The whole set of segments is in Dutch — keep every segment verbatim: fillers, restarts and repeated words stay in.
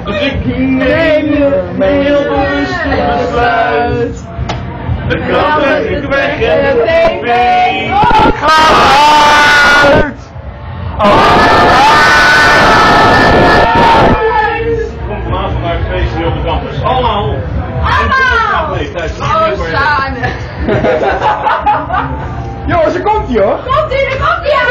Ik neem mijn heel bewust een besluit. De krant leg ik weg en de tv gaat uit. Kom vanavond naar het feest hier op de campus. Allemaal. Allemaal. Oh, Sane. Jongens, er komt ie hoor. Komt ie, er komt ie aan.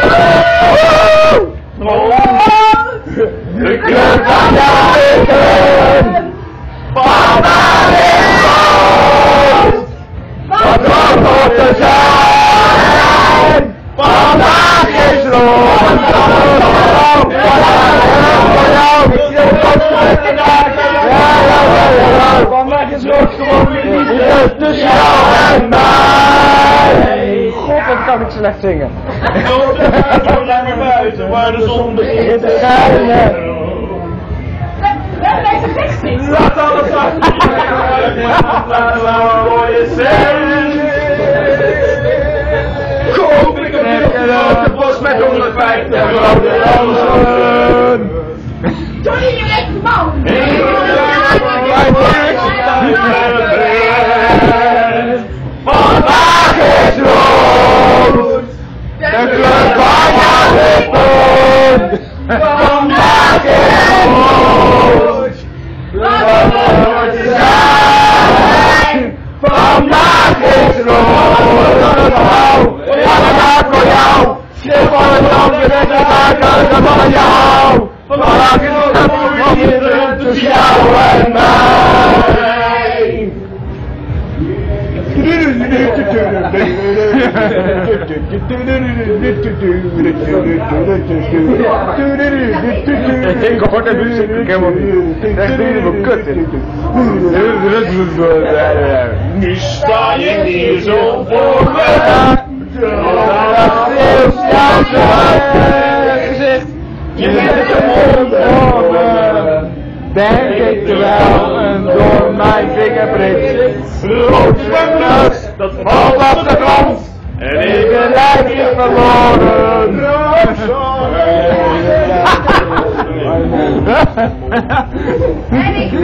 De kleur van jouw lippen. Vandaag is rood. Wat rood hoort te zijn. Vandaag is rood. Vandaag is rood gewoon niet tussen jou en mij. God, wat kan ik slecht zingen. Zo naar buiten waar de zon begint te schijnen. Laat alles achter je laat een mooie zin. Koop ik een grote bos met honderdvijftig grote rozen. Doe je je echt man. Ik wil vandaag is rood. De kleur van jouw lippen. Vandaag is rood. Wat hoort te zijn. Vandaag is rood. Allemaal voor jou. Schreeuw van het land en het uitkomen van jou. Vandaag is rood. Van je tussen jou en mij. Ik hoor de muziek helemaal niet. Dat is helemaal kut. Nu sta je hier zo voor me. Gezicht. Je bent de mond voor me. Denk ik terwijl een door mijn vinger prikt. Rood van neus, dat valt op de grond. En ik ben lijfje verloren. En ik.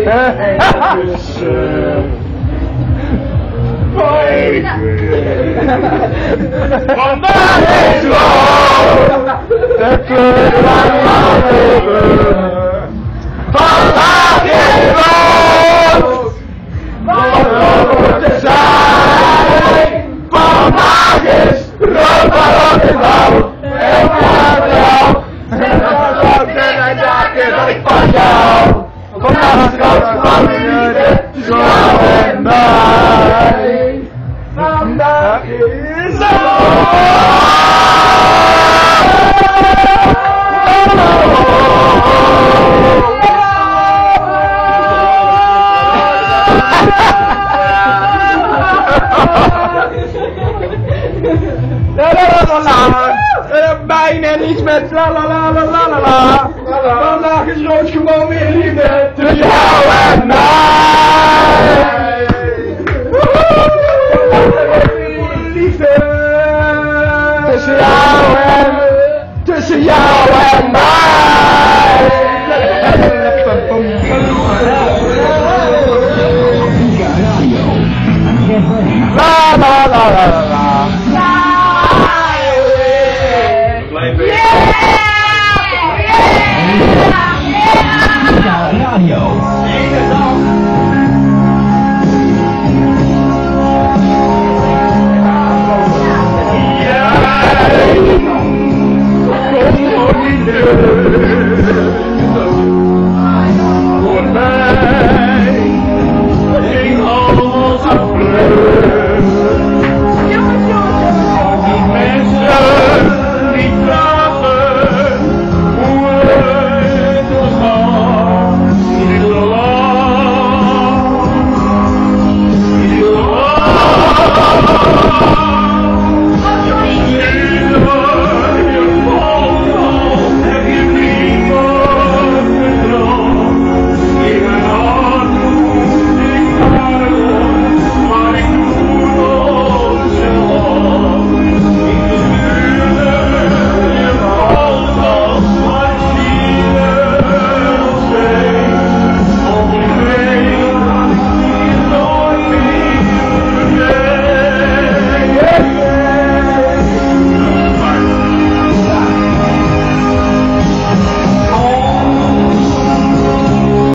Vandaag is rood. De kleur van mijn leven. Vandaag is rood. Wat hoort te zijn. Vandaag is rood, maar ook is blauw. En vandaag is jou. En vandaag is dagen dat ik van jou. Vandaag is rood van mijn liefde. Tussen jou en mij. Vandaag is rood. Bijna niets met la la la la la la la. Vandaag is rood gewoon weer liefde tussen jou en mij. Liefde tussen jou en tussen jou en mij. La la la la la. Radio.